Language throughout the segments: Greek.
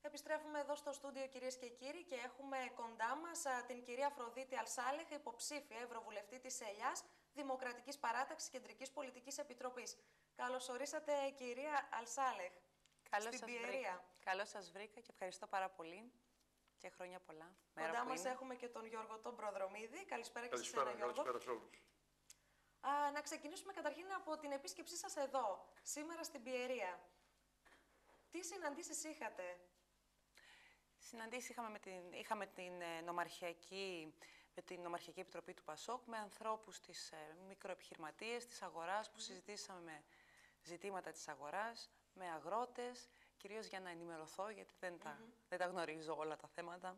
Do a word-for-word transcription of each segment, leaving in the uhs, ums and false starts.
Επιστρέφουμε εδώ στο στούντιο, κυρίες και κύριοι, και έχουμε κοντά μας α, την κυρία Αφροδίτη Αλσάλεχ, υποψήφια Ευρωβουλευτή της Ελιάς, Δημοκρατικής Παράταξης Κεντρικής Πολιτικής Επιτροπής. Καλώς ορίσατε, κυρία Αλσάλεχ, Καλώς στην σας Πιερία. βρήκα. Καλώς σας βρήκα και ευχαριστώ πάρα πολύ και χρόνια πολλά. Κοντά μας έχουμε και τον Γιώργο τον Προδρομίδη. Καλησπέρα και σε εσένα, Γιώργο. Καλησπέρα σε όλους. Α, να ξεκινήσουμε καταρχήν από την επίσκεψή σας εδώ, σήμερα στην Πιερία. Τι συναντήσεις είχατε? Συναντήσεις είχαμε με την, είχαμε την, ε, νομαρχιακή, με την Νομαρχιακή Επιτροπή του Πασόκ, με ανθρώπους της ε, μικροεπιχειρηματίες, της αγοράς, που mm. συζητήσαμε με ζητήματα της αγοράς, με αγρότες, κυρίως για να ενημερωθώ, γιατί δεν, mm-hmm. τα, δεν τα γνωρίζω όλα τα θέματα.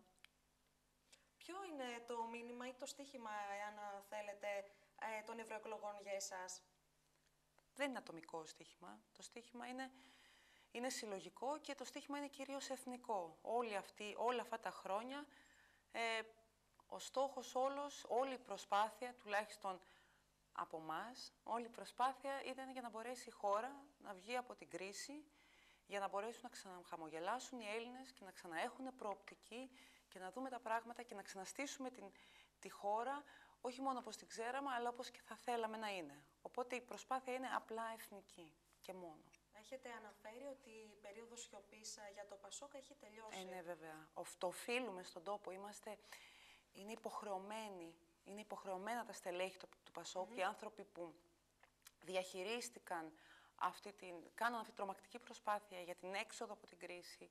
Ποιο είναι το μήνυμα ή το στίχημα, εάν θέλετε, ε, των ευρωεκλογών για εσάς? Δεν είναι ατομικό στίχημα. Το στίχημα είναι... Είναι συλλογικό και το στίχημα είναι κυρίως εθνικό. Όλοι αυτοί, όλα αυτά τα χρόνια, ε, ο στόχος όλος, όλη η προσπάθεια, τουλάχιστον από εμάς, όλη η προσπάθεια ήταν για να μπορέσει η χώρα να βγει από την κρίση, για να μπορέσουν να ξαναχαμογελάσουν οι Έλληνες και να ξαναέχουν προοπτική και να δούμε τα πράγματα και να ξαναστήσουμε την, τη χώρα, όχι μόνο όπως την ξέραμε, αλλά όπως και θα θέλαμε να είναι. Οπότε η προσπάθεια είναι απλά εθνική και μόνο. Έχετε αναφέρει ότι η περίοδος σιωπής για το Πασόκ έχει τελειώσει. Ε, ναι, βέβαια. Το οφείλουμε στον τόπο. Είμαστε, είναι υποχρεωμένοι, είναι υποχρεωμένα τα στελέχη του, του Πασόκ, mm-hmm. οι άνθρωποι που διαχειρίστηκαν αυτή την, κάναν αυτή την τρομακτική προσπάθεια για την έξοδο από την κρίση,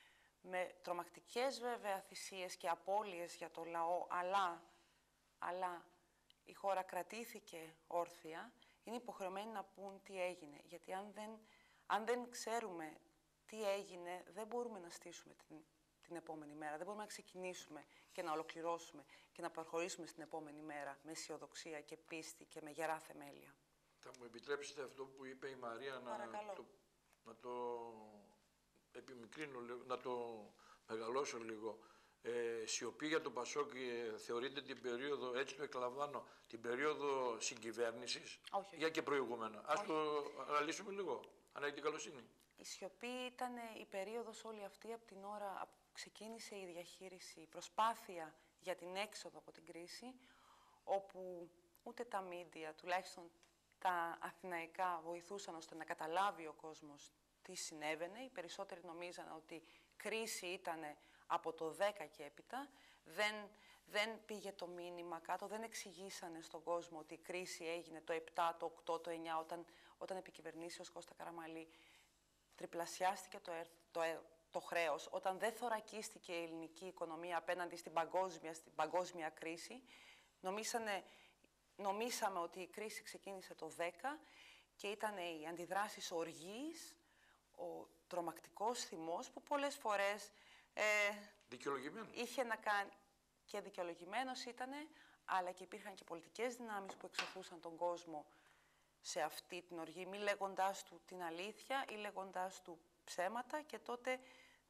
με τρομακτικές βέβαια θυσίες και απώλειες για το λαό, αλλά, αλλά η χώρα κρατήθηκε όρθια, είναι υποχρεωμένοι να πούν τι έγινε. Γιατί αν δεν, αν δεν ξέρουμε τι έγινε, δεν μπορούμε να στήσουμε την, την επόμενη μέρα. Δεν μπορούμε να ξεκινήσουμε και να ολοκληρώσουμε και να προχωρήσουμε στην επόμενη μέρα με αισιοδοξία και πίστη και με γερά θεμέλια. Θα μου επιτρέψετε αυτό που είπε η Μαρία να το, να το επιμικρύνω, να το μεγαλώσω λίγο. Ε, σιωπή για τον Πασόκ ε, θεωρείται την περίοδο, έτσι το εκλαμβάνω, την περίοδο συγκυβέρνησης? Όχι, για και προηγούμενα. Ας το αναλύσουμε λίγο, αν έχετε καλοσύνη. Η σιωπή ήταν η περίοδος όλη αυτή από την ώρα που ξεκίνησε η διαχείριση, η προσπάθεια για την έξοδο από την κρίση, όπου ούτε τα μίντια, τουλάχιστον τα αθηναϊκά, βοηθούσαν ώστε να καταλάβει ο κόσμος τι συνέβαινε. Οι περισσότεροι νομίζαν ότι κρίση ήταν από το δέκα και έπειτα. Δεν, δεν πήγε το μήνυμα κάτω, δεν εξηγήσανε στον κόσμο ότι η κρίση έγινε το επτά, το οκτώ, το εννιά, όταν, όταν επικυβερνήσει ο Κώστα Καραμανλή. Τριπλασιάστηκε το, ερ, το, ερ, το χρέος, όταν δεν θωρακίστηκε η ελληνική οικονομία απέναντι στην παγκόσμια, στην παγκόσμια κρίση. Νομίσανε, νομίσαμε ότι η κρίση ξεκίνησε το δέκα και ήταν οι αντιδράσεις οργής, ο τρομακτικός θυμός που πολλές φορές ε, είχε να κάνει, και δικαιολογημένος ήτανε, αλλά και υπήρχαν και πολιτικές δυνάμεις που εξωθούσαν τον κόσμο σε αυτή την οργή, μη λέγοντάς του την αλήθεια ή λέγοντάς του ψέματα, και τότε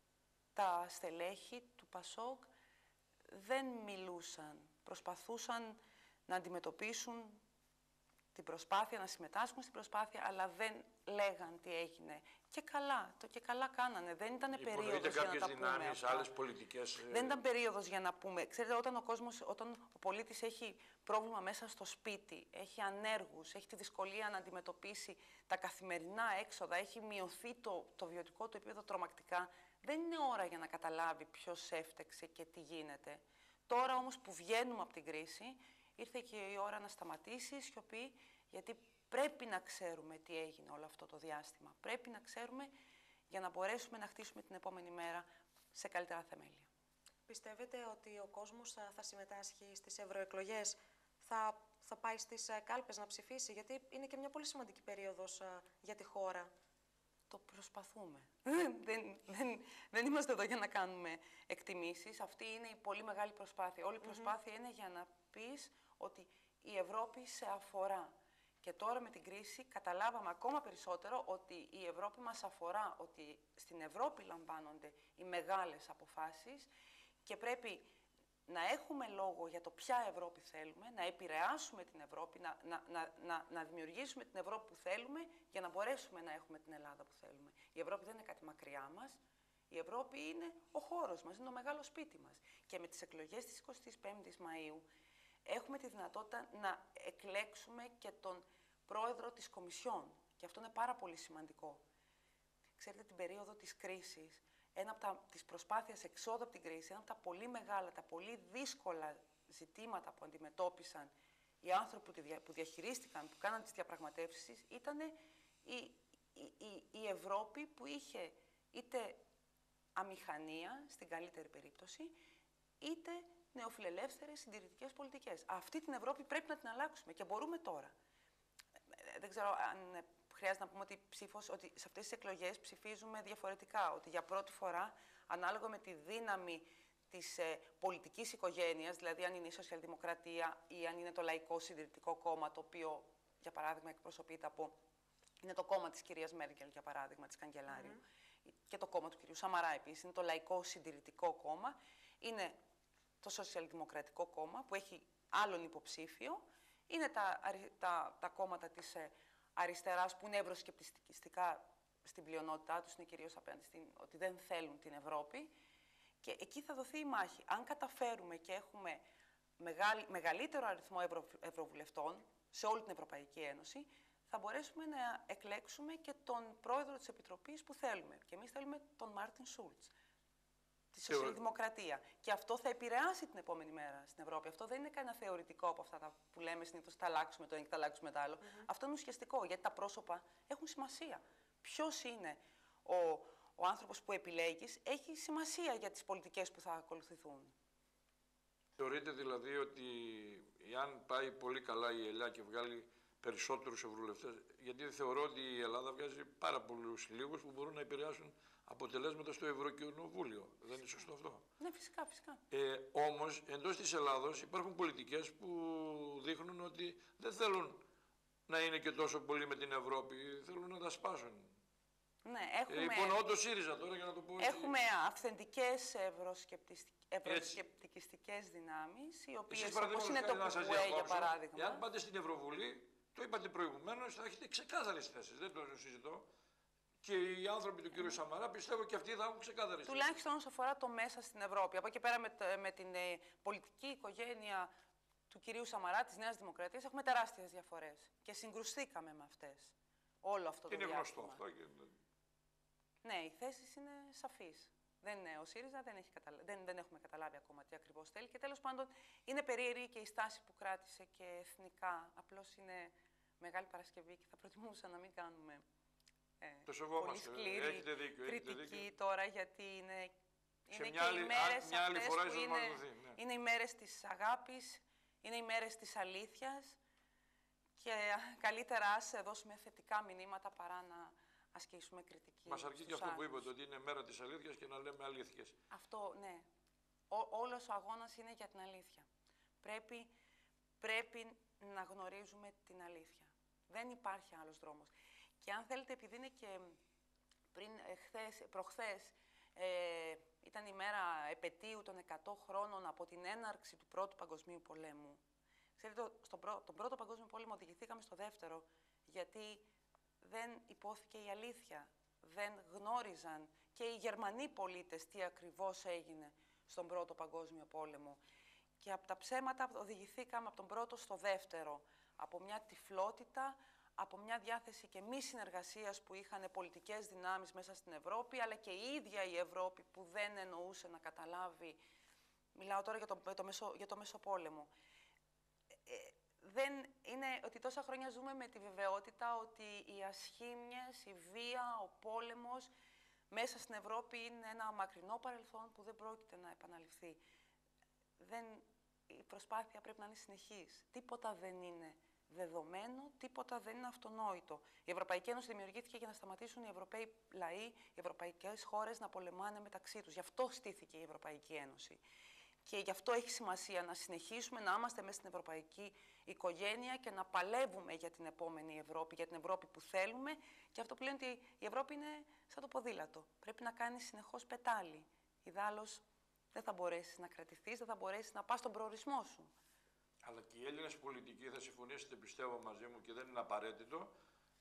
τα στελέχη του Πασόκ δεν μιλούσαν, προσπαθούσαν να αντιμετωπίσουν την προσπάθεια, να συμμετάσχουν στην προσπάθεια, αλλά δεν λέγαν τι έγινε. Και καλά, το και καλά κάνανε. Δεν ήταν περίοδος για να τα πούμε δυνάμεις, άλλες πολιτικές... Δεν ήταν περίοδος για να πούμε. Ξέρετε, όταν ο κόσμος, όταν ο πολίτης έχει πρόβλημα μέσα στο σπίτι, έχει ανέργους, έχει τη δυσκολία να αντιμετωπίσει τα καθημερινά έξοδα, έχει μειωθεί το, το βιωτικό του επίπεδο τρομακτικά, δεν είναι ώρα για να καταλάβει ποιος έφτεξε και τι γίνεται. Τώρα όμως που βγαίνουμε από την κρίση, ήρθε και η ώρα να σταματήσει η σιωπή, γιατί πρέπει να ξέρουμε τι έγινε όλο αυτό το διάστημα. Πρέπει να ξέρουμε για να μπορέσουμε να χτίσουμε την επόμενη μέρα σε καλύτερα θεμέλια. Πιστεύετε ότι ο κόσμος θα, θα συμμετάσχει στις ευρωεκλογές, θα, θα πάει στις κάλπες να ψηφίσει, γιατί είναι και μια πολύ σημαντική περίοδος α, για τη χώρα? Το προσπαθούμε. δεν, δεν, δεν είμαστε εδώ για να κάνουμε εκτιμήσεις. Αυτή είναι η πολύ μεγάλη προσπάθεια. Όλη η προσπάθεια mm-hmm. είναι για να πεις ότι η Ευρώπη σε αφορά. Και τώρα με την κρίση καταλάβαμε ακόμα περισσότερο ότι η Ευρώπη μας αφορά, ότι στην Ευρώπη λαμβάνονται οι μεγάλες αποφάσεις και πρέπει να έχουμε λόγο για το ποια Ευρώπη θέλουμε, να επηρεάσουμε την Ευρώπη, να, να, να, να, να δημιουργήσουμε την Ευρώπη που θέλουμε για να μπορέσουμε να έχουμε την Ελλάδα που θέλουμε. Η Ευρώπη δεν είναι κάτι μακριά μας, Η Ευρώπη είναι ο χώρος μας, είναι το μεγάλο σπίτι μας. Και με τις εκλογές της εικοστής πέμπτης Μαΐου έχουμε τη δυνατότητα να εκλέξουμε και τον πρόεδρο της Κομισιόν. Και αυτό είναι πάρα πολύ σημαντικό. Ξέρετε, την περίοδο της κρίσης, ένα από τα, της προσπάθειας εξόδου από την κρίση, ένα από τα πολύ μεγάλα, τα πολύ δύσκολα ζητήματα που αντιμετώπισαν οι άνθρωποι που, δια, που διαχειρίστηκαν, που κάναν τις διαπραγματεύσεις, ήταν η, η, η, η Ευρώπη που είχε είτε αμηχανία, στην καλύτερη περίπτωση, είτε νεοφιλελεύθερες συντηρητικές πολιτικές. Αυτή την Ευρώπη πρέπει να την αλλάξουμε και μπορούμε τώρα. Δεν ξέρω αν χρειάζεται να πούμε ότι, ψήφος, ότι σε αυτές τις εκλογές ψηφίζουμε διαφορετικά, ότι για πρώτη φορά, ανάλογα με τη δύναμη της ε, πολιτικής οικογένειας, δηλαδή αν είναι η Σοσιαλδημοκρατία ή αν είναι το Λαϊκό Συντηρητικό Κόμμα, το οποίο, για παράδειγμα, εκπροσωπείται από... είναι το κόμμα της κυρίας Μέρκελ, για παράδειγμα, της Καγκελάριου, mm-hmm. και το κόμμα του κυρίου Σαμαρά επίσης, είναι το Λαϊκό Συντηρητικό Κόμμα, είναι το Σοσιαλδημοκρατικό Κόμμα, που έχει άλλον υποψήφιο, είναι τα, τα, τα κόμματα της ε, αριστεράς που είναι ευρωσκεπτικιστικά στην πλειονότητά τους, είναι κυρίως απέναντι στην ότι δεν θέλουν την Ευρώπη. Και εκεί θα δοθεί η μάχη. Αν καταφέρουμε και έχουμε μεγαλ, μεγαλύτερο αριθμό ευρω, ευρωβουλευτών σε όλη την Ευρωπαϊκή Ένωση, θα μπορέσουμε να εκλέξουμε και τον πρόεδρο της Επιτροπής που θέλουμε. Και εμείς θέλουμε τον Μάρτιν Σούλτς, τη Σοσιαλδημοκρατία. Και αυτό θα επηρεάσει την επόμενη μέρα στην Ευρώπη. Αυτό δεν είναι κανένα θεωρητικό από αυτά τα που λέμε συνήθως, θα αλλάξουμε το ένα και θα αλλάξουμε το άλλο. Mm-hmm. Αυτό είναι ουσιαστικό, γιατί τα πρόσωπα έχουν σημασία. Ποιος είναι ο, ο άνθρωπος που επιλέγεις, έχει σημασία για τις πολιτικές που θα ακολουθηθούν. Θεωρείτε δηλαδή ότι εάν πάει πολύ καλά η Ελλάδα και βγάλει περισσότερους ευρωβουλευτές, γιατί θεωρώ ότι η Ελλάδα βγάζει πάρα πολλούς λίγους που μπορούν να επηρεάσουν αποτελέσματα στο Ευρωκοινοβούλιο. Δεν είναι σωστό αυτό? Ναι, φυσικά, φυσικά. Ε, όμως, εντός της Ελλάδος υπάρχουν πολιτικές που δείχνουν ότι δεν θέλουν να είναι και τόσο πολύ με την Ευρώπη, θέλουν να τα σπάσουν. Ναι, έχουμε... Ε, υπονοώ το ΣΥΡΙΖΑ τώρα, για να το πω έτσι. Έχουμε αυθεντικές ευρωσκεπτικιστικές δυνάμεις, οι οποίες, όπως είναι το ΚΚΕ, για παράδειγμα. Εάν πάτε στην Ευρωβουλή, το είπατε προηγουμένως, θα έχετε ξεκάθαρες θέσεις, δεν το συζητώ. Και οι άνθρωποι του κ. Σαμαρά πιστεύω και αυτοί θα έχουν ξεκάθαρες. Τουλάχιστον όσο αφορά το μέσα στην Ευρώπη. Από εκεί πέρα με, με την ε, πολιτική οικογένεια του κυρίου Σαμαρά, της Νέας Δημοκρατίας, έχουμε τεράστιες διαφορές. Και συγκρουστήκαμε με αυτές. Όλο αυτό το είναι διάστημα. γνωστό αυτό. Και... Ναι, οι θέσεις είναι σαφείς. Δεν είναι ο ΣΥΡΙΖΑ, δεν, έχει καταλα... δεν, δεν έχουμε καταλάβει ακόμα τι ακριβώς θέλει. Και τέλος πάντων είναι περίεργη και η στάση που κράτησε και εθνικά. Απλώς είναι Μεγάλη Παρασκευή και θα προτιμούσα να μην κάνουμε ε, το σεβόμαστε. Πολύ σκληρή έχετε δίκιο, κριτική έχετε δίκιο. Τώρα, γιατί είναι, είναι και άλλη, οι μέρες α, αυτές φορά που είναι, ναι. είναι οι μέρες της αγάπης, είναι οι μέρες της αλήθειας και καλύτερα ας δώσουμε θετικά μηνύματα παρά να ασκήσουμε κριτική. Μας αρκεί και αυτό άλλους. Που είπατε, ότι είναι μέρα της αλήθειας και να λέμε αλήθειες. Αυτό, ναι. Ό, όλος ο αγώνας είναι για την αλήθεια. Πρέπει, πρέπει να γνωρίζουμε την αλήθεια. Δεν υπάρχει άλλος δρόμος. Και αν θέλετε, επειδή είναι και πριν, ε, χθες, προχθές, ε, ήταν η μέρα επετείου των εκατό χρόνων από την έναρξη του Πρώτου Παγκοσμίου Πολέμου. Ξέρετε, στον πρό, τον Πρώτο Παγκόσμιο Πόλεμο οδηγηθήκαμε στο Δεύτερο, γιατί δεν υπόθηκε η αλήθεια. Δεν γνώριζαν και οι Γερμανοί πολίτες τι ακριβώς έγινε στον Πρώτο Παγκόσμιο Πόλεμο. Και από τα ψέματα οδηγηθήκαμε από τον Πρώτο στο Δεύτερο, από μια τυφλότητα, από μια διάθεση και μη συνεργασίας που είχαν πολιτικές δυνάμεις μέσα στην Ευρώπη, αλλά και η ίδια η Ευρώπη που δεν εννοούσε να καταλάβει, μιλάω τώρα για το, για το, μεσο, για το Μεσοπόλεμο. Ε, δεν είναι ότι τόσα χρόνια ζούμε με τη βεβαιότητα ότι οι ασχήμιες, η βία, ο πόλεμος μέσα στην Ευρώπη είναι ένα μακρινό παρελθόν που δεν πρόκειται να επαναληφθεί. Δεν, η προσπάθεια πρέπει να είναι συνεχής. Τίποτα δεν είναι δεδομένο, τίποτα δεν είναι αυτονόητο. Η Ευρωπαϊκή Ένωση δημιουργήθηκε για να σταματήσουν οι Ευρωπαίοι λαοί, οι ευρωπαϊκές χώρες να πολεμάνε μεταξύ τους. Γι' αυτό στήθηκε η Ευρωπαϊκή Ένωση. Και γι' αυτό έχει σημασία να συνεχίσουμε να είμαστε μέσα στην ευρωπαϊκή οικογένεια και να παλεύουμε για την επόμενη Ευρώπη, για την Ευρώπη που θέλουμε. Και αυτό που λένε ότι η Ευρώπη είναι σαν το ποδήλατο. Πρέπει να κάνεις συνεχώς πετάλι. Ιδάλλως δεν θα μπορέσεις να κρατηθείς, δεν θα μπορέσεις να πας στον προορισμό σου. Αλλά και οι Έλληνες πολιτικοί θα συμφωνήσετε, πιστεύω μαζί μου, και δεν είναι απαραίτητο,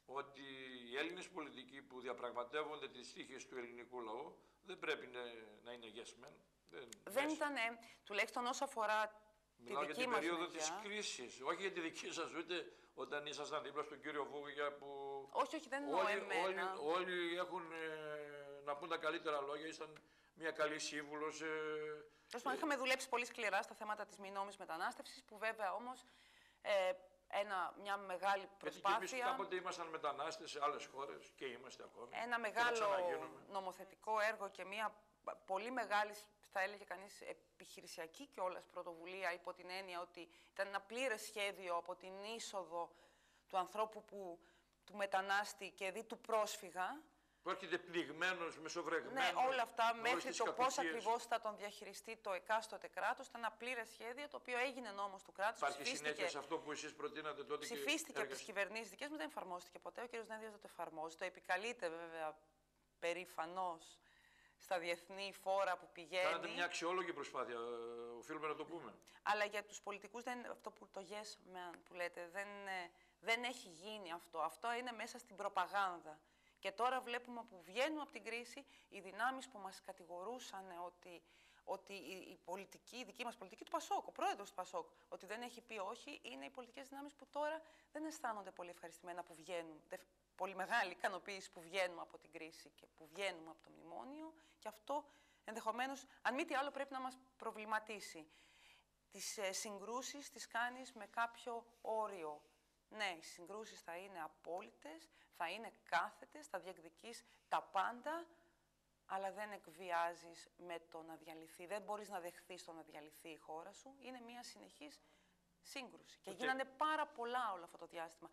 ότι οι Έλληνες πολιτικοί που διαπραγματεύονται τις τύχες του ελληνικού λαού δεν πρέπει να, να είναι yes men. Δεν, δεν ήταν, τουλάχιστον όσο αφορά Μιλάω τη δική για την περίοδο μεριά. της κρίσης, όχι για τη δική σας, ούτε όταν ήσασταν δίπλα στον κύριο Βούγια που... Όχι, όχι, δεν εννοώ όλοι, εμένα. Όλοι, όλοι έχουν ε, να πούν τα καλύτερα λόγια, ήσταν μια καλή σύμβουλος. Ε, ε, είχαμε δουλέψει πολύ σκληρά στα θέματα της μη νόμιμης μετανάστευσης, που βέβαια όμως ε, ένα, μια μεγάλη προσπάθεια... Γιατί και εμείς κάποτε ήμασταν μετανάστες σε άλλες χώρες και είμαστε ακόμη. Ένα μεγάλο νομοθετικό έργο και μια πολύ μεγάλη, θα έλεγε κανείς, επιχειρησιακή κιόλας πρωτοβουλία, υπό την έννοια ότι ήταν ένα πλήρες σχέδιο από την είσοδο του ανθρώπου που, του μετανάστη και δι του πρόσφυγα. Που έρχεται πνιγμένος, μεσοβρεγμένος. Ναι, όλα αυτά μέχρι το πώς κακουσίες. ακριβώς θα τον διαχειριστεί το εκάστοτε κράτος. Ήταν ένα πλήρες σχέδιο, το οποίο έγινε νόμος του κράτους. Υπάρχει συνέχεια σε αυτό που εσείς προτείνατε τότε. Ψηφίστηκε και από τις κυβερνήσεις δικές μου, δεν εφαρμόστηκε ποτέ. Ο κ. Νέδριος δεν το εφαρμόζει. Το επικαλείται βέβαια περήφανος στα διεθνή φόρα που πηγαίνει. Κάνατε μια αξιόλογη προσπάθεια, οφείλουμε να το πούμε. Αλλά για τους πολιτικούς, δεν, αυτό που το yes man που λέτε, δεν, δεν έχει γίνει αυτό. Αυτό είναι μέσα στην προπαγάνδα. Και τώρα βλέπουμε που βγαίνουμε από την κρίση, οι δυνάμεις που μας κατηγορούσαν ότι, ότι η, η πολιτική, η δική μας πολιτική του Πασόκ, ο πρόεδρος του Πασόκ, ότι δεν έχει πει όχι, είναι οι πολιτικές δυνάμεις που τώρα δεν αισθάνονται πολύ ευχαριστημένα που βγαίνουν. Πολύ μεγάλη ικανοποίηση που βγαίνουμε από την κρίση και που βγαίνουμε από το μνημόνιο, και αυτό ενδεχομένως, αν μη τι άλλο, πρέπει να μας προβληματίσει. Τις ε, συγκρούσεις τις κάνεις με κάποιο όριο. Ναι, οι συγκρούσεις θα είναι απόλυτες, θα είναι κάθετες, θα διεκδικείς τα πάντα, αλλά δεν εκβιάζεις με το να διαλυθεί. Δεν μπορείς να δεχθείς το να διαλυθεί η χώρα σου. Είναι μια συνεχής σύγκρουση. Και okay. γίνανε πάρα πολλά όλο αυτό το διάστημα.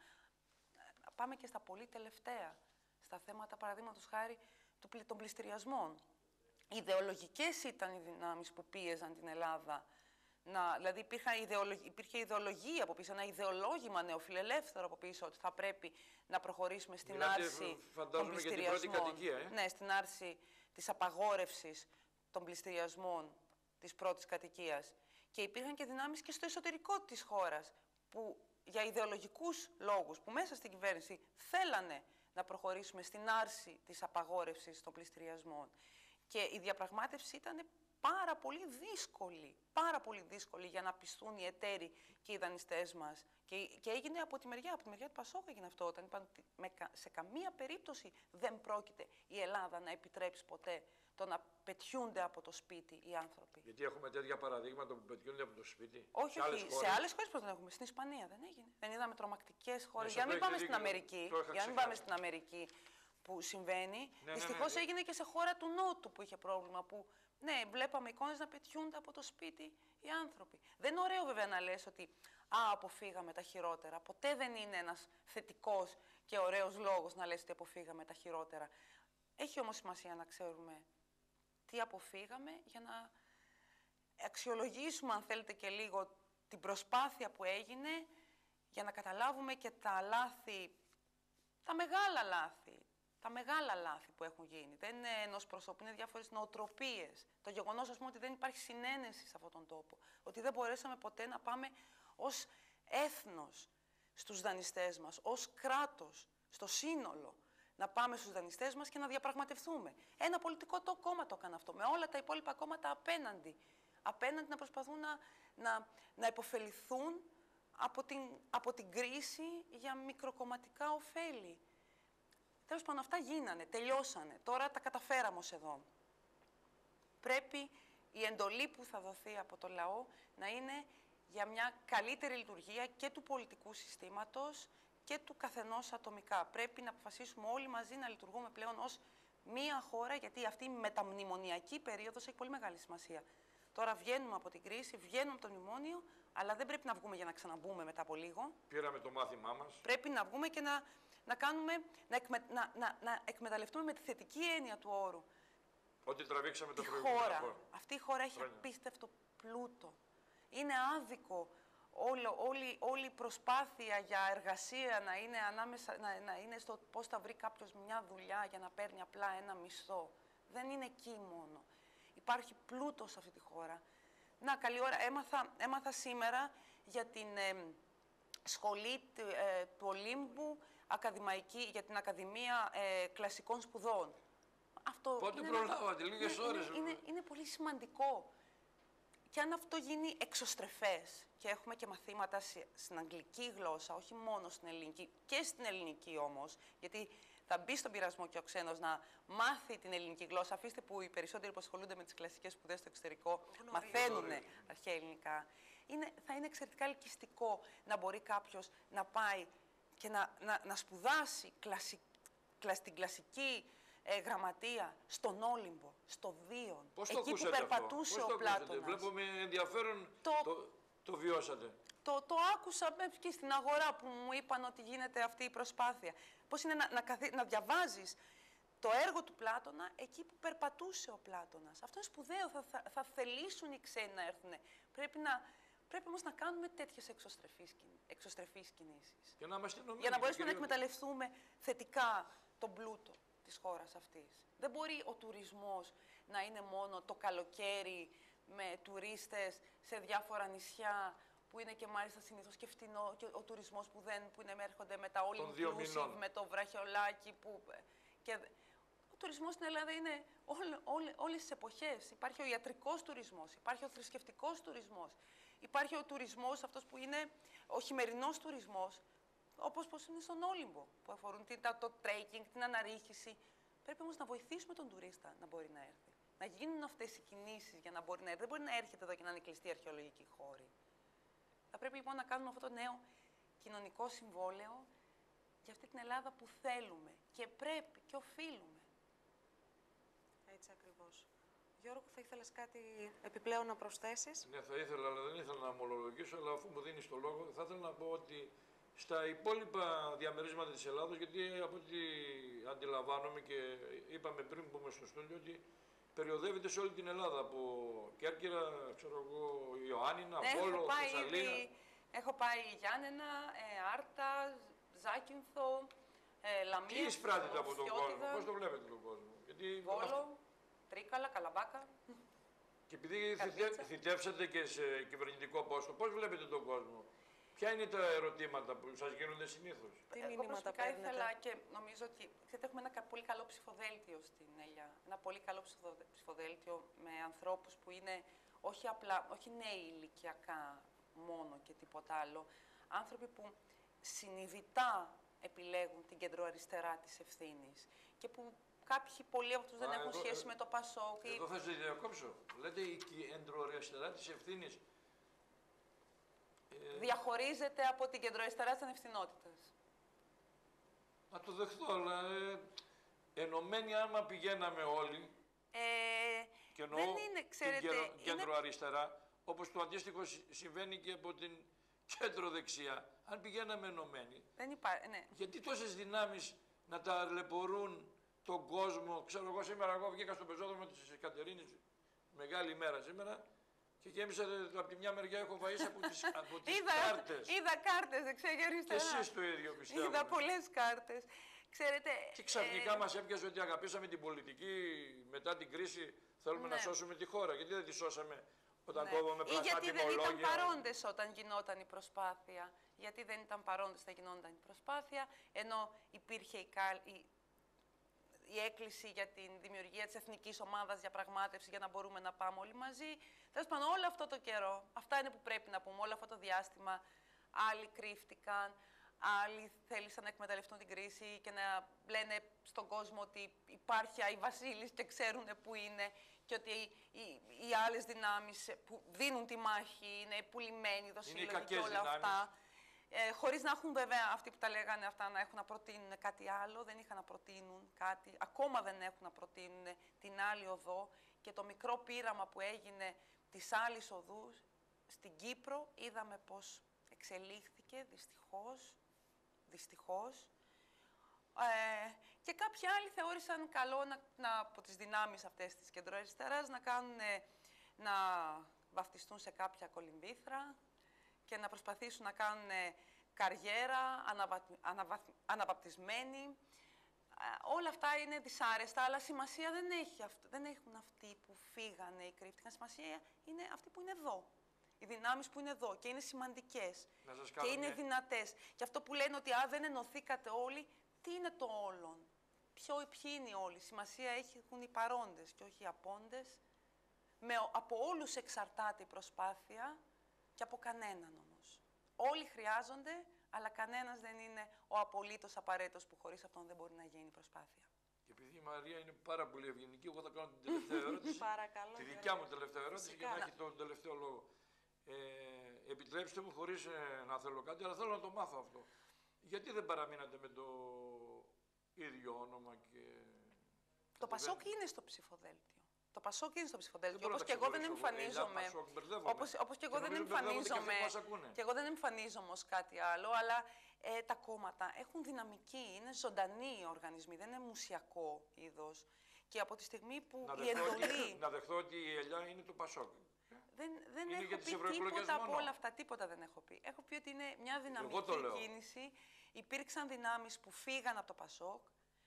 Πάμε και στα πολύ τελευταία, στα θέματα, παραδείγματος χάρη, των πληστηριασμών. Ιδεολογικές ήταν οι δυνάμεις που πίεζαν την Ελλάδα. Να, δηλαδή υπήρχε, ιδεολογ, υπήρχε ιδεολογία από πίσω, ένα ιδεολόγημα νεοφιλελεύθερο από πίσω, ότι θα πρέπει να προχωρήσουμε στην Μιλάτε, άρση των πληστηριασμών. Κατοικία, ε? Ναι, στην άρση της απαγόρευσης των πληστηριασμών της πρώτης κατοικίας. Και υπήρχαν και δυνάμεις και στο εσωτερικό της χώρας, που για ιδεολογικούς λόγους, που μέσα στην κυβέρνηση θέλανε να προχωρήσουμε στην άρση της απαγόρευσης των πληστηριασμών. Και η διαπραγμάτευση ήταν πάρα πολύ δύσκολη, πάρα πολύ δύσκολη για να πιστούν οι εταίροι και οι δανειστές μας. Και, και έγινε από τη μεριά, από τη μεριά του Πασόκ έγινε αυτό, όταν είπαν ότι με, σε καμία περίπτωση δεν πρόκειται η Ελλάδα να επιτρέψει ποτέ το να πετιούνται από το σπίτι οι άνθρωποι. Γιατί έχουμε τέτοια παραδείγματα που πετιούνται από το σπίτι. Όχι, σε άλλες όχι. χώρες. Σε άλλες χώρες πώς δεν έχουμε. Στην Ισπανία δεν έγινε. Δεν είδαμε τρομακτικές χώρες. Ναι, για να μην πάμε δίκιο, στην Αμερική. Για να μην πάμε στην Αμερική που συμβαίνει. Ναι, δυστυχώς ναι, ναι. έγινε και σε χώρα του Νότου που είχε πρόβλημα. Που ναι, βλέπαμε εικόνες να πετιούνται από το σπίτι οι άνθρωποι. Δεν είναι ωραίο βέβαια να λες ότι α, αποφύγαμε τα χειρότερα. Ποτέ δεν είναι ένας θετικός και ωραίος λόγος να λες ότι αποφύγαμε τα χειρότερα. Έχει όμως σημασία να ξέρουμε τι αποφύγαμε για να αξιολογήσουμε, αν θέλετε και λίγο, την προσπάθεια που έγινε, για να καταλάβουμε και τα λάθη, τα μεγάλα λάθη, τα μεγάλα λάθη που έχουν γίνει. Δεν είναι ενός προσώπου, είναι διάφορες νοοτροπίες. Το γεγονός, ας πούμε, ότι δεν υπάρχει συνένεση σε αυτόν τον τόπο. Ότι δεν μπορέσαμε ποτέ να πάμε ως έθνος στους δανειστές μας, ως κράτος, στο σύνολο. Να πάμε στους δανειστές μας και να διαπραγματευτούμε. Ένα πολιτικό το κόμμα το έκανε αυτό, με όλα τα υπόλοιπα κόμματα απέναντι. Απέναντι να προσπαθούν να, να, να υποφεληθούν από την, από την κρίση για μικροκομματικά ωφέλη. Τέλος πάντων, αυτά γίνανε, τελειώσανε. Τώρα τα καταφέραμε ως εδώ. Πρέπει η εντολή που θα δοθεί από το λαό να είναι για μια καλύτερη λειτουργία και του πολιτικού συστήματος και του καθενός ατομικά. Πρέπει να αποφασίσουμε όλοι μαζί να λειτουργούμε πλέον ως μία χώρα, γιατί αυτή η μεταμνημονιακή περίοδος έχει πολύ μεγάλη σημασία. Τώρα βγαίνουμε από την κρίση, βγαίνουμε από το μνημόνιο, αλλά δεν πρέπει να βγούμε για να ξαναμπούμε μετά από λίγο. Πήραμε το μάθημά μας. Πρέπει να βγούμε και να, να, κάνουμε, να, εκμε, να, να, να εκμεταλλευτούμε με τη θετική έννοια του όρου. Ό,τι τραβήξαμε το τη προηγούμενο χώρα. χώρα. Αυτή η χώρα έχει Χρόνια. απίστευτο πλούτο. Είναι άδικο όλο, όλη, όλη η προσπάθεια για εργασία να είναι, ανάμεσα, να, να είναι στο πώς θα βρει κάποιος μια δουλειά για να παίρνει απλά ένα μισθό. Δεν είναι εκεί μόνο. Υπάρχει πλούτος σε αυτή τη χώρα. Να, καλή ώρα. Έμαθα, έμαθα σήμερα για την ε, σχολή ε, του Ολύμπου ακαδημαϊκή, για την Ακαδημία ε, Κλασικών Σπουδών. Αυτό Πότε είναι, προλάβατε, λίγες είναι, ώρες. Είναι, είναι, είναι πολύ σημαντικό. Και αν αυτό γίνει εξωστρεφές και έχουμε και μαθήματα στην αγγλική γλώσσα, όχι μόνο στην ελληνική, και στην ελληνική όμως, γιατί θα μπει στον πειρασμό και ο ξένος να μάθει την ελληνική γλώσσα. Αφήστε που οι περισσότεροι που ασχολούνται με τις κλασικές σπουδές στο εξωτερικό μαθαίνουν αρχαία ελληνικά. Είναι, θα είναι εξαιρετικά ελκυστικό να μπορεί κάποιος να πάει και να, να, να σπουδάσει κλασι, κλασ, την κλασική ε, γραμματεία στον Όλυμπο, στο Δίον, εκεί που περπατούσε ο Πλάτωνας. Βλέπω με ενδιαφέρον το, το, το βιώσατε. Το, το άκουσα και στην αγορά που μου είπαν ότι γίνεται αυτή η προσπάθεια. Πώς είναι να, να, καθί, να διαβάζεις το έργο του Πλάτωνα εκεί που περπατούσε ο Πλάτωνας. Αυτό είναι σπουδαίο, θα, θα, θα θελήσουν οι ξένοι να έρθουν. Πρέπει, να, πρέπει όμως να κάνουμε τέτοιες εξωστρεφείς, εξωστρεφείς κινήσεις. Και να είμαστε ενωμένοι. Για να μπορέσουμε να εκμεταλλευτούμε θετικά τον πλούτο της χώρας αυτής. Δεν μπορεί ο τουρισμός να είναι μόνο το καλοκαίρι με τουρίστες σε διάφορα νησιά, που είναι και μάλιστα συνήθως και φτηνό, και ο τουρισμός που δεν που είναι, έρχονται με τα all inclusive, με το βραχιολάκι. Που, και, ο τουρισμός στην Ελλάδα είναι όλ, όλ, όλες τις εποχές. Υπάρχει ο ιατρικός τουρισμός, υπάρχει ο θρησκευτικός τουρισμός, υπάρχει ο τουρισμός αυτός που είναι ο χειμερινός τουρισμός, όπως πως είναι στον Όλυμπο, που αφορούν το trekking, την αναρρίχηση. Πρέπει όμως να βοηθήσουμε τον τουρίστα να μπορεί να έρθει. Να γίνουν αυτές οι κινήσεις για να μπορεί να έρθει. Δεν μπορεί να έρχεται εδώ και να είναι κλειστή αρχαιολογική χώρη. Θα πρέπει λοιπόν να κάνουμε αυτό το νέο κοινωνικό συμβόλαιο για αυτή την Ελλάδα που θέλουμε και πρέπει και οφείλουμε. Έτσι ακριβώς. Γιώργο, θα ήθελες κάτι επιπλέον να προσθέσεις? Ναι, θα ήθελα, αλλά δεν ήθελα να ομολογήσω, αλλά αφού μου δίνεις το λόγο, θα ήθελα να πω ότι στα υπόλοιπα διαμερίσματα της Ελλάδος, γιατί από ό,τι αντιλαμβάνομαι και είπαμε πριν που είμαι στο στούντιο, ότι περιοδεύεται σε όλη την Ελλάδα, από Κέρκυρα, ξέρω εγώ, Ιωάννινα, ναι, Βόλο, έχω πάει Θεσσαλία. Ήδη, έχω πάει Γιάννενα, ε, Άρτα, Ζάκυνθο, ε, Λαμία. Τι εισπράττεται από τον κόσμο, πώς το βλέπετε τον κόσμο? Γιατί Βόλο, αυτό... Τρίκαλα, Καλαμπάκα. Και επειδή θητεύσατε και σε κυβερνητικό πόστο, πώς βλέπετε τον κόσμο? Ποια είναι τα ερωτήματα που σας γίνονται συνήθως? Τι Εγώ μηνύματα προσωπικά παίρνετε? ήθελα και νομίζω ότι ξέρετε, έχουμε ένα πολύ καλό ψηφοδέλτιο στην ΕΛΙΑ. Ένα πολύ καλό ψηφοδέλτιο με ανθρώπους που είναι όχι απλά, όχι νέοι ηλικιακά μόνο και τίποτα άλλο. Άνθρωποι που συνειδητά επιλέγουν την κεντροαριστερά της ευθύνης και που κάποιοι, πολλοί από αυτούς δεν Α, έχουν εδώ, σχέση ε, με το Πασόκ. Εδώ θα σας διακόψω. Λέτε η κεντροαριστερά της ευθύνης. Ε, διαχωρίζεται από την κεντροαριστερά της ανευθυνότητας. Να το δεχτώ, αλλά ε, ενωμένοι άμα πηγαίναμε όλοι, ε, και εννοώ δεν είναι, ξέρετε, την κέντρο είναι... αριστερά, όπως το αντίστοιχο συμβαίνει και από την κέντρο δεξιά, αν πηγαίναμε ενωμένοι, δεν υπά... ναι. γιατί τόσες δυνάμεις να τα αρλεπορούν τον κόσμο? Ξέρω εγώ, σήμερα εγώ βγήκα στο πεζόδρομο της Κατερίνης, μεγάλη ημέρα σήμερα, και γέμισα από τη μια μεριά, έχω βαΐσει από τις, από τις είδα, κάρτες. Είδα κάρτες δεξιά και αριστερά. Και εσείς το ίδιο πιστεύω. Είδα πολλές κάρτες. Ξέρετε, και ξαφνικά ε... μας έπιασε ότι αγαπήσαμε την πολιτική, μετά την κρίση θέλουμε ναι. να σώσουμε τη χώρα. Γιατί δεν τη σώσαμε όταν ναι. κόβαμε πλασμά τιμολόγια? Ή γιατί τιμολόγια. δεν ήταν παρόντες όταν γινόταν η προσπάθεια. Γιατί δεν ήταν παρόντες όταν γινόταν η προσπάθεια, ενώ υπήρχε η, η... η έκκληση για την δημιουργία της εθνικής ομάδας διαπραγμάτευση για να μπορούμε να πάμε όλοι μαζί. Τέλος πάντων, όλο αυτό το καιρό, αυτά είναι που πρέπει να πούμε, όλο αυτό το διάστημα, άλλοι κρύφτηκαν, άλλοι θέλησαν να εκμεταλλευτούν την κρίση και να λένε στον κόσμο ότι υπάρχει Άι Βασίλης και ξέρουν πού είναι και ότι οι, οι, οι άλλες δυνάμεις που δίνουν τη μάχη είναι πουλημένοι, δοσύλλογοι και όλα δυνάμεις. αυτά. Ε, χωρίς να έχουν βέβαια αυτοί που τα λέγανε αυτά να έχουν να προτείνουν κάτι άλλο, δεν είχαν να προτείνουν κάτι, ακόμα δεν έχουν να προτείνουν την άλλη οδό και το μικρό πείραμα που έγινε της άλλης οδούς στην Κύπρο είδαμε πως εξελίχθηκε δυστυχώς, δυστυχώς ε, και κάποιοι άλλοι θεώρησαν καλό να, να, από τις δυνάμεις αυτές της κεντροαριστεράς να κάνουν, να βαφτιστούν σε κάποια κολυμβήθρα και να προσπαθήσουν να κάνουν καριέρα αναβα... αναβα... αναβαπτισμένοι. Όλα αυτά είναι δυσάρεστα, αλλά σημασία δεν, έχει αυτό, δεν έχουν αυτοί που φύγανε ή κρύφτηκαν. Σημασία είναι αυτοί που είναι εδώ. Οι δυνάμεις που είναι εδώ και είναι σημαντικές και είναι δυνατές. Και αυτό που λένε ότι αν δεν ενωθήκατε όλοι, τι είναι το όλον. Ποιο, ποιοι είναι οι όλοι. Σημασία έχουν οι παρόντες και όχι οι απόντες. Με, από όλους εξαρτάται η προσπάθεια και από κανέναν όμως. Όλοι χρειάζονται, αλλά κανένας δεν είναι ο απολύτως απαραίτητος που χωρίς αυτόν δεν μπορεί να γίνει προσπάθεια. Και επειδή η Μαρία είναι πάρα πολύ ευγενική, εγώ θα κάνω την τελευταία ερώτηση. Παρακαλώ, τη δικιά μου τελευταία ερώτηση Φυσικά. για να έχει τον τελευταίο λόγο. Ε, επιτρέψτε μου, χωρίς ε, να θέλω κάτι, αλλά θέλω να το μάθω αυτό. Γιατί δεν παραμείνατε με το ίδιο όνομα και... Το Πασόκ είναι στο ψηφοδέλτιο. Το Πασόκ είναι στο ψηφοδέλτιο. Όπως και εγώ δεν εμφανίζομαι. Όπως, όπως και εγώ δεν εμφανίζομαι. Και εγώ δεν εμφανίζομαι ως κάτι άλλο, αλλά ε, τα κόμματα έχουν δυναμική, είναι ζωντανοί οι οργανισμοί, δεν είναι μουσιακό είδος. Και από τη στιγμή που να η εντολή... να δεχθώ ότι η Ελιά είναι το Πασόκ. Δεν, δεν έχω πει τίποτα από όλα αυτά, τίποτα δεν έχω πει. Έχω πει ότι είναι μια δυναμική κίνηση. Υπήρξαν δυνάμεις που φύγαν από το Πασόκ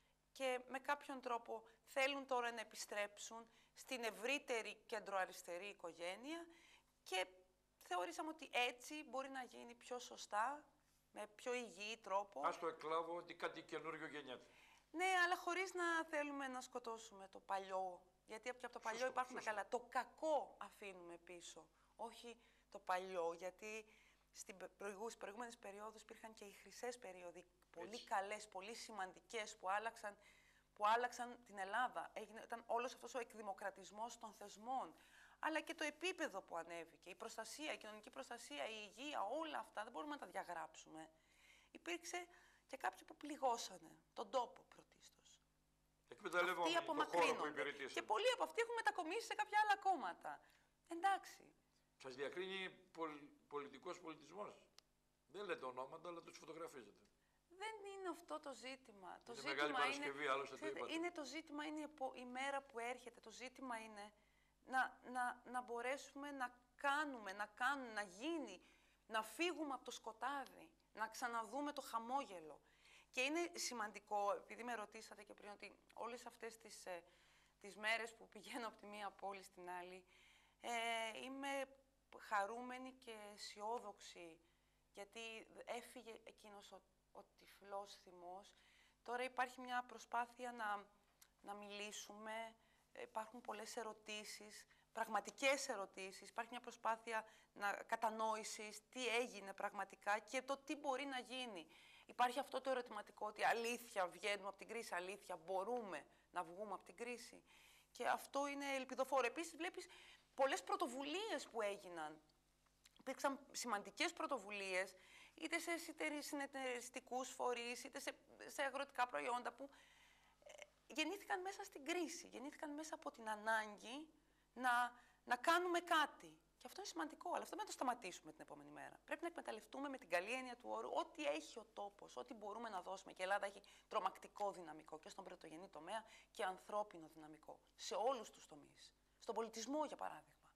και με κάποιον τρόπο θέλουν τώρα να επιστρέψουν στην ευρύτερη κεντροαριστερή οικογένεια και θεωρήσαμε ότι έτσι μπορεί να γίνει πιο σωστά, με πιο υγιή τρόπο. Ας το εκλάβω ότι κάτι καινούριο γεννιέται. Ναι, αλλά χωρίς να θέλουμε να σκοτώσουμε το παλιό. Γιατί από το παλιό υπάρχουν σωστό. Καλά. Το κακό αφήνουμε πίσω, όχι το παλιό. Γιατί στις προηγούμενες περιόδους υπήρχαν και οι χρυσές περίοδοι, πολύ έτσι. Καλές, πολύ σημαντικές, που άλλαξαν, που άλλαξαν την Ελλάδα. Έγινε, ήταν όλος αυτός ο εκδημοκρατισμός των θεσμών. Αλλά και το επίπεδο που ανέβηκε, η προστασία, η κοινωνική προστασία, η υγεία, όλα αυτά δεν μπορούμε να τα διαγράψουμε. Υπήρξε και κάποιοι που πληγώσανε τον τόπο πρωτίστως. Εκμεταλλεύομαι το χώρο που υπηρετήσατε. Και πολλοί από αυτοί έχουν μετακομίσει σε κάποια άλλα κόμματα. Εντάξει. Σας διακρίνει πολ, πολιτικός πολιτισμός. Δεν λέτε ονόματα, αλλά τους φωτογραφίζετε. Δεν είναι αυτό το ζήτημα. Είναι το ζήτημα μεγάλη Παρασκευή, είναι, άλλωστε το είπατε. Είναι το ζήτημα, είναι η μέρα που έρχεται. Το ζήτημα είναι να, να, να μπορέσουμε να κάνουμε, να κάνουμε, να γίνει, να φύγουμε από το σκοτάδι, να ξαναδούμε το χαμόγελο. Και είναι σημαντικό, επειδή με ρωτήσατε και πριν, ότι όλες αυτές τις, ε, τις μέρες που πηγαίνω από τη μία πόλη στην άλλη, ε, είμαι χαρούμενη και αισιόδοξη, γιατί έφυγε εκείνος ο, ο τυφλός θυμός. Τώρα υπάρχει μια προσπάθεια να, να μιλήσουμε, υπάρχουν πολλές ερωτήσεις, πραγματικές ερωτήσεις, υπάρχει μια προσπάθεια να κατανόησης τι έγινε πραγματικά και το τι μπορεί να γίνει. Υπάρχει αυτό το ερωτηματικό ότι αλήθεια βγαίνουμε από την κρίση, αλήθεια μπορούμε να βγούμε από την κρίση. Και αυτό είναι ελπιδοφόρο. Επίσης βλέπεις πολλές πρωτοβουλίες που έγιναν. Υπήρξαν σημαντικές πρωτοβουλίες, είτε σε συνεταιριστικούς φορείς, είτε σε, σε αγροτικά προϊόντα που ε, γεννήθηκαν μέσα στην κρίση, γεννήθηκαν μέσα από την ανάγκη να, να κάνουμε κάτι. Και αυτό είναι σημαντικό, αλλά αυτό δεν θα το σταματήσουμε την επόμενη μέρα. Πρέπει να εκμεταλλευτούμε με την καλή έννοια του όρου ό,τι έχει ο τόπος, ό,τι μπορούμε να δώσουμε. Και η Ελλάδα έχει τρομακτικό δυναμικό και στον πρωτογενή τομέα και ανθρώπινο δυναμικό. Σε όλους τους τομείς. Στον πολιτισμό, για παράδειγμα.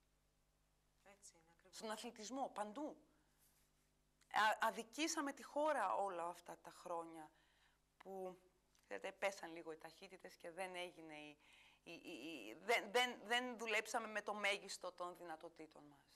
Έτσι είναι, ακριβώς. Στον αθλητισμό, παντού. Α, αδικήσαμε τη χώρα όλα αυτά τα χρόνια που ξέρετε, πέσαν λίγο οι ταχύτητες και δεν έγινε η. Η, η, η, δεν, δεν, δεν δουλέψαμε με το μέγιστο των δυνατοτήτων μας.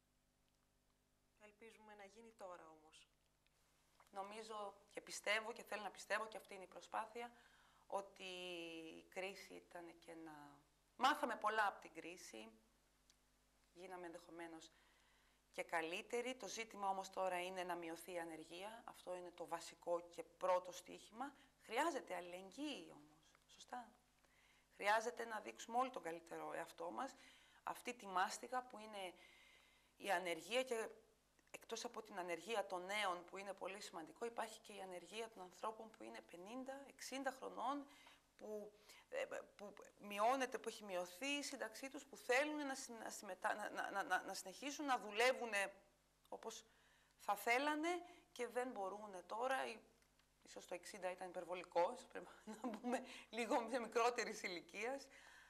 Ελπίζουμε να γίνει τώρα όμως. Νομίζω και πιστεύω και θέλω να πιστεύω και αυτή είναι η προσπάθεια ότι η κρίση ήταν και να... Μάθαμε πολλά από την κρίση, γίναμε ενδεχομένως και καλύτεροι. Το ζήτημα όμως τώρα είναι να μειωθεί η ανεργία. Αυτό είναι το βασικό και πρώτο στίχημα. Χρειάζεται αλληλεγγύη όμως, σωστά. Χρειάζεται να δείξουμε όλοι τον καλύτερο εαυτό μας, αυτή τη μάστιγα που είναι η ανεργία και εκτός από την ανεργία των νέων που είναι πολύ σημαντικό, υπάρχει και η ανεργία των ανθρώπων που είναι πενήντα εξήντα χρονών, που, που μειώνεται, που έχει μειωθεί η σύνταξή τους, που θέλουν να, να, συμμετα... να, να, να, να συνεχίσουν να δουλεύουν όπως θα θέλανε και δεν μπορούν τώρα. Ίσως το εξήντα ήταν υπερβολικό, πρέπει να μπούμε λίγο με μικρότερης ηλικίας.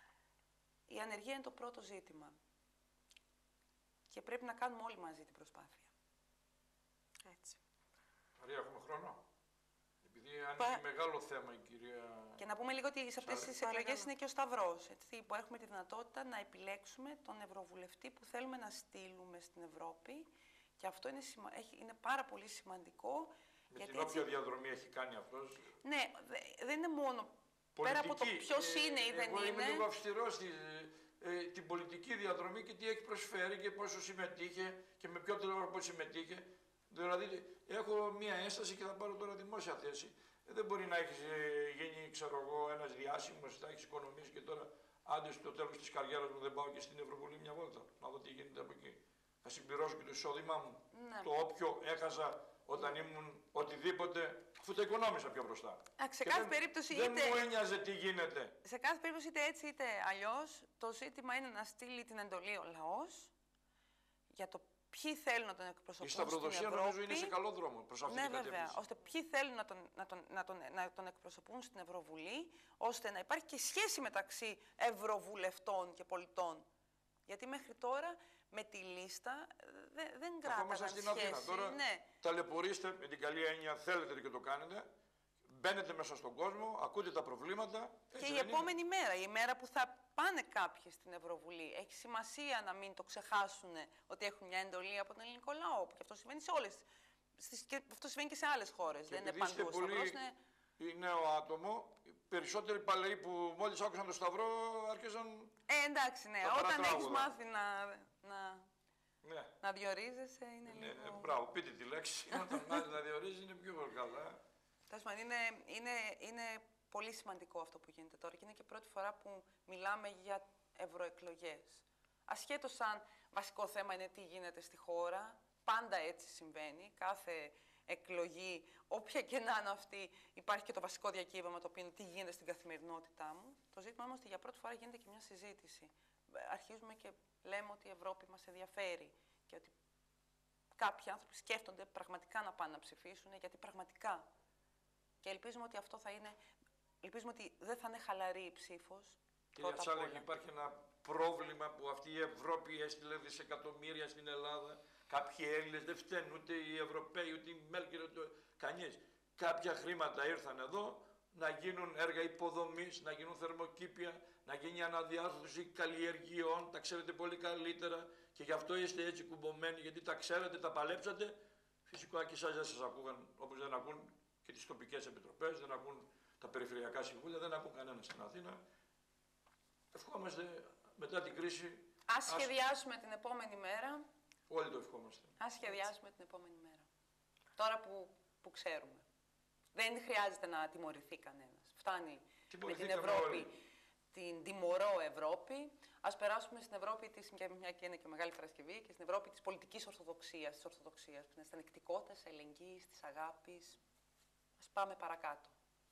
Η ανεργία είναι το πρώτο ζήτημα. Και πρέπει να κάνουμε όλοι μαζί την προσπάθεια. Έτσι. Μαρία, έχουμε χρόνο. Επειδή γιατί ανοίγει μεγάλο θέμα η κυρία... Και να πούμε λίγο ότι σε αυτές τις εκλογές είναι και ο Σταυρός, έτσι, που έχουμε τη δυνατότητα να επιλέξουμε τον ευρωβουλευτή που θέλουμε να στείλουμε στην Ευρώπη. Και αυτό είναι, σημα... είναι πάρα πολύ σημαντικό. Με γιατί την όποια έτσι... διαδρομή έχει κάνει αυτός. Ναι, δεν είναι μόνο πολιτική. Πέρα από το ποιος ε, είναι ή δεν εγώ είναι. Είμαι λίγο αυστηρός στη, ε, την πολιτική διαδρομή και τι έχει προσφέρει και πόσο συμμετείχε και με ποιο τρόπο συμμετείχε. Δηλαδή, έχω μία ένσταση και θα πάρω τώρα δημόσια θέση. Ε, δεν μπορεί να έχει ε, γίνει, ξέρω εγώ, ένας διάσημος, θα έχει οικονομήσει και τώρα άντε στο τέλος της καριέρας μου δεν πάω και στην Ευρωβουλή μια βόλτα. Να δω τι γίνεται από εκεί. Θα συμπληρώσω και το εισόδημά μου. Ναι. Το όποιο έχασα όταν ήμουν οτιδήποτε, αφού το οικονόμησα πιο μπροστά. Α, σε κάθε δεν, περίπτωση δεν είτε... μου ένοιαζε τι γίνεται. Σε κάθε περίπτωση είτε έτσι είτε αλλιώς, το ζήτημα είναι να στείλει την εντολή ο λαός για το ποιοι θέλουν να τον εκπροσωπούν η στην Ευρώπη. Η σταυροδοσία νομίζω είναι σε καλό δρόμο προς αυτή ναι, την κατεύθυνση. βέβαια, ώστε ποιοι θέλουν να τον, να, τον, να, τον, να τον εκπροσωπούν στην Ευρωβουλή, ώστε να υπάρχει και σχέση μεταξύ ευρωβουλευτών και πολιτών. Γιατί μέχρι τώρα με τη λίστα δε, δεν κράταγαν στην σχέση. Αθήνα. Τώρα ναι. ταλαιπωρήστε με την καλή έννοια, θέλετε και το κάνετε. Μπαίνετε μέσα στον κόσμο, ακούτε τα προβλήματα. Και η επόμενη είναι. μέρα, η μέρα που θα πάνε κάποιοι στην Ευρωβουλή, έχει σημασία να μην το ξεχάσουν ότι έχουν μια εντολή από τον ελληνικό λαό. Και αυτό συμβαίνει σε όλες. Και αυτό συμβαίνει και σε άλλες χώρες. Δεν είναι παντού. Πολύ είναι... νέο άτομο. Περισσότεροι παλαιοί που μόλις άκουσαν το Σταυρό άρχισαν. Ε, εντάξει, ναι. Όταν έχεις μάθει να, να, ναι. να διορίζεσαι, είναι ναι, λίγο. Ναι, μπράβο, πείτε τη λέξη. Όταν μάθει να διορίζει είναι πιο καλά. Είναι, είναι, είναι πολύ σημαντικό αυτό που γίνεται τώρα και είναι και πρώτη φορά που μιλάμε για ευρωεκλογές. Ασχέτως αν βασικό θέμα είναι τι γίνεται στη χώρα, πάντα έτσι συμβαίνει. Κάθε εκλογή, όποια και να είναι αυτή, υπάρχει και το βασικό διακύβευμα το οποίο είναι τι γίνεται στην καθημερινότητά μου. Το ζήτημα όμως ότι για πρώτη φορά γίνεται και μια συζήτηση. Αρχίζουμε και λέμε ότι η Ευρώπη μας ενδιαφέρει και ότι κάποιοι άνθρωποι σκέφτονται πραγματικά να πάνε να ψηφίσουν, γιατί πραγματικά. Και ελπίζουμε ότι αυτό θα είναι, ελπίζουμε ότι δεν θα είναι χαλαρή η ψήφος. Κυρία Τσάλεκ, υπάρχει ένα πρόβλημα που αυτή η Ευρώπη έστειλε δισεκατομμύρια στην Ελλάδα. Κάποιοι Έλληνες δεν φταίνουν, ούτε οι Ευρωπαίοι, ούτε η Μέρκελ, ούτε κανείς. Κάποια χρήματα ήρθαν εδώ να γίνουν έργα υποδομής, να γίνουν θερμοκήπια, να γίνει αναδιάρθρωση καλλιεργειών. Τα ξέρετε πολύ καλύτερα και γι' αυτό είστε έτσι κουμπωμένοι, γιατί τα ξέρετε, τα παλέψατε. Φυσικά και εσάς δεν σας ακούγαν, όπως δεν ακούν και τις τοπικές επιτροπές, δεν ακούν τα περιφερειακά συμβούλια, δεν ακούν κανένα στην Αθήνα. Ευχόμαστε μετά την κρίση. Ας σχεδιάσουμε ας... την επόμενη μέρα. Όλοι το ευχόμαστε. Ας σχεδιάσουμε την επόμενη μέρα. Τώρα που, που ξέρουμε. Δεν χρειάζεται να τιμωρηθεί κανένας. Φτάνει με την Ευρώπη, όλοι. Την τιμωρώ Ευρώπη. Ας περάσουμε στην Ευρώπη της, μια και είναι και μεγάλη Παρασκευή, και στην Ευρώπη της πολιτικής ορθοδοξίας, της ορθοδοξίας, που είναι της ανεκτικότητας, της αλληλεγγύης, της αγάπης. Ας πάμε παρακάτω.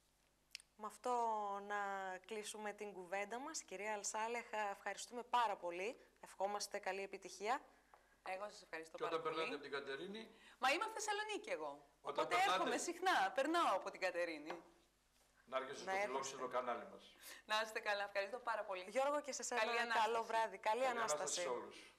Με αυτό να κλείσουμε την κουβέντα μας. Κυρία Αλσάλεχ, ευχαριστούμε πάρα πολύ. Ευχόμαστε καλή επιτυχία. Εγώ σας ευχαριστώ και πάρα πολύ. Και όταν περνάτε από την Κατερίνη. Μα είμαι από Θεσσαλονίκη εγώ. Όταν Οπότε περνάτε... έρχομαι συχνά. Περνάω από την Κατερίνη. Να έρχεσαι στο φιλόξενο κανάλι μας. Να είστε καλά. Ευχαριστώ πάρα πολύ. Γιώργο, και σε σένα καλό βράδυ. Καλή, καλή Ανάσταση. Ανάσταση σε όλους.